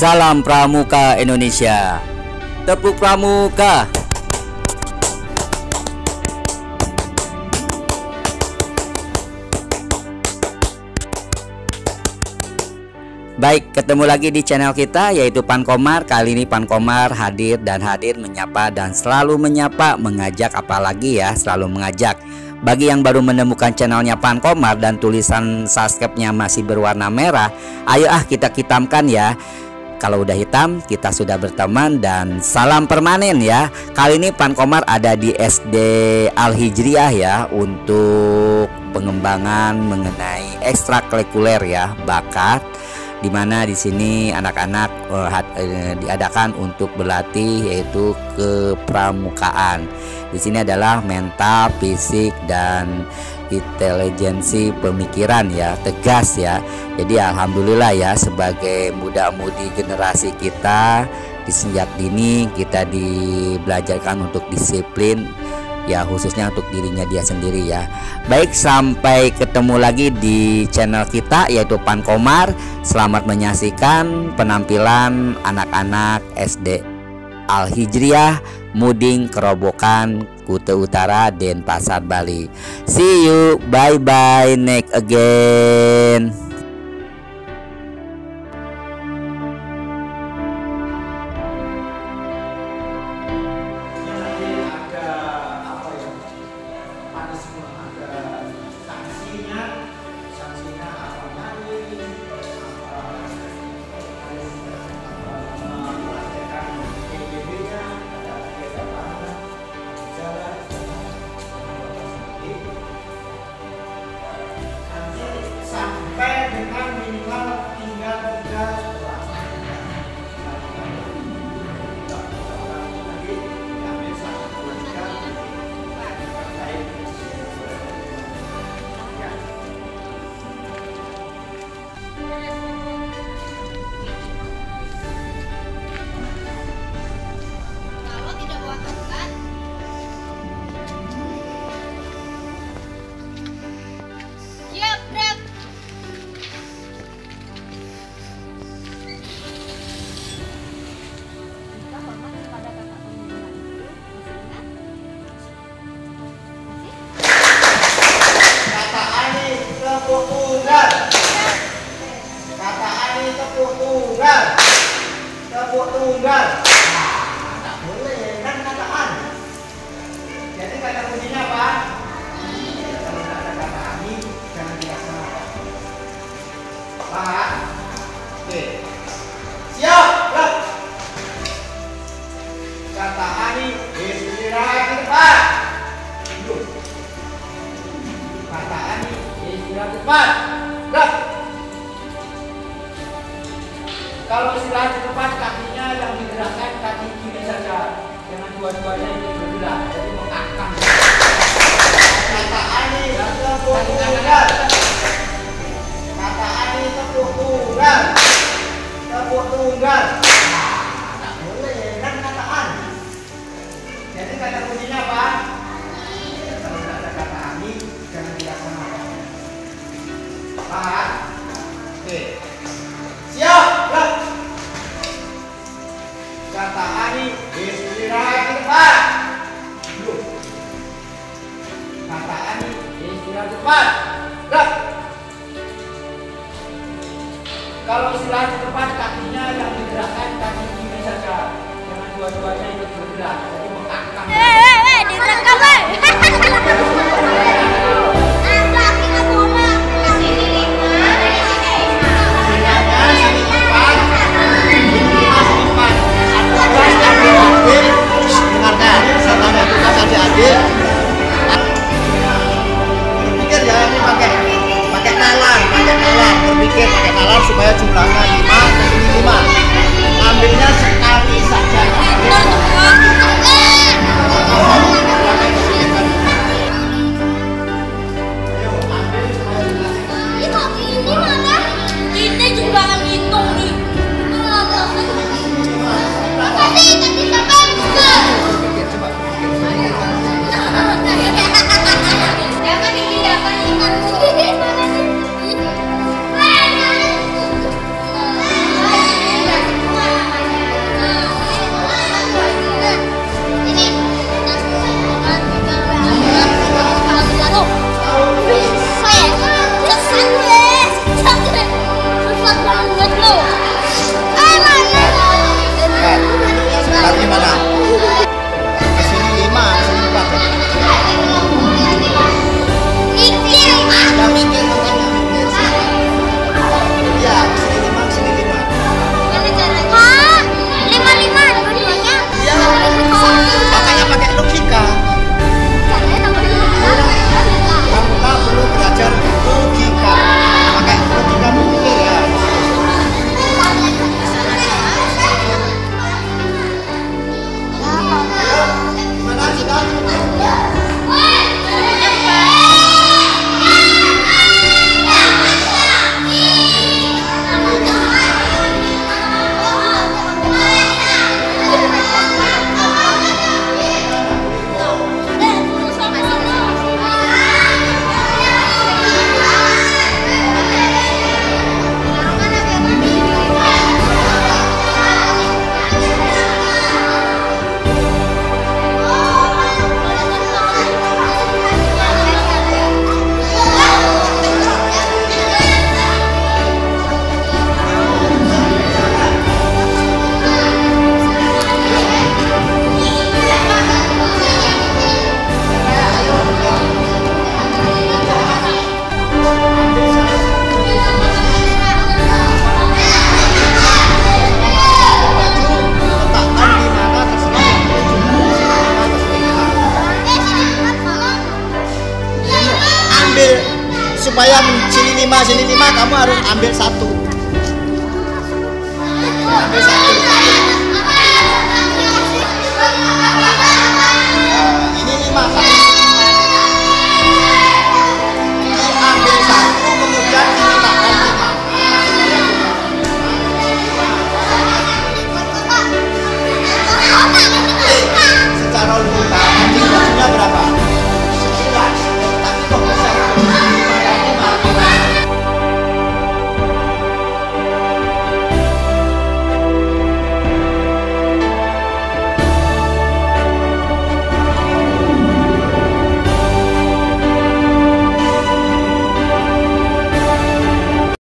Salam Pramuka Indonesia. Tepuk Pramuka. Baik, ketemu lagi di channel kita yaitu Pan Komar. Kali ini Pan Komar hadir menyapa dan selalu menyapa, mengajak, apalagi ya selalu mengajak. Bagi yang baru menemukan channelnya Pan Komar dan tulisan subscribe-nya masih berwarna merah, ayo kita hitamkan ya. Kalau udah hitam kita sudah berteman dan salam permanen ya. Kali ini Pan Komar ada di SD Al Hijriah ya, untuk pengembangan mengenai ekstrakurikuler ya, bakat, dimana di sini anak-anak diadakan untuk berlatih yaitu kepramukaan. Di sini adalah mental, fisik, dan intelijensi pemikiran ya, tegas ya. Jadi alhamdulillah ya, sebagai muda-mudi generasi kita di sejak dini kita dibelajarkan untuk disiplin ya, khususnya untuk dirinya dia sendiri ya. Baik, sampai ketemu lagi di channel kita yaitu Pan Komar. Selamat menyaksikan penampilan anak-anak SD Al Hijriah Muding Kerobokan Kuta Utara, Denpasar, Bali. See you, bye bye, next again. Tepuk tunggal. Nah, tak boleh kan kataan. Jadi kata kuncinya apa? Kalau tidak ada kata ani, jangan dilaksanakan. Paham? Oke. Siap, gerak. Kata ani, istirahat di depan. Kata ani, istirahat di depan. Gerak. Kalau istirahat di depan, kakinya yang digerakkan kaki kiri saja, jangan dua-duanya itu bergerak. Jadi mengangkat. Kata ani tepuk tunggal. Kata ani tepuk tunggal. Tepuk tunggal. Tak boleh kan kataan. Jadi kata kuncinya apa? Kalau tidak ada kata ani, jangan dilaksanakan. Paham? Oke. Siap, gerak. Kata ani, istirahat di depan. Kata ani, istirahat di depan. Gerak. Kalau istirahat di depan, kakinya yang digerakkan kaki kiri saja, jangan dua-duanya ikut bergerak. Jadi mengangkat. Direkam, berpikir ya, ini pakai nalar supaya jumlahnya 5 dan ini 5. Ambilnya sekali saja. ini juga ngitung nih. ambil supaya sini 5 kamu harus ambil 1. Ambil 1.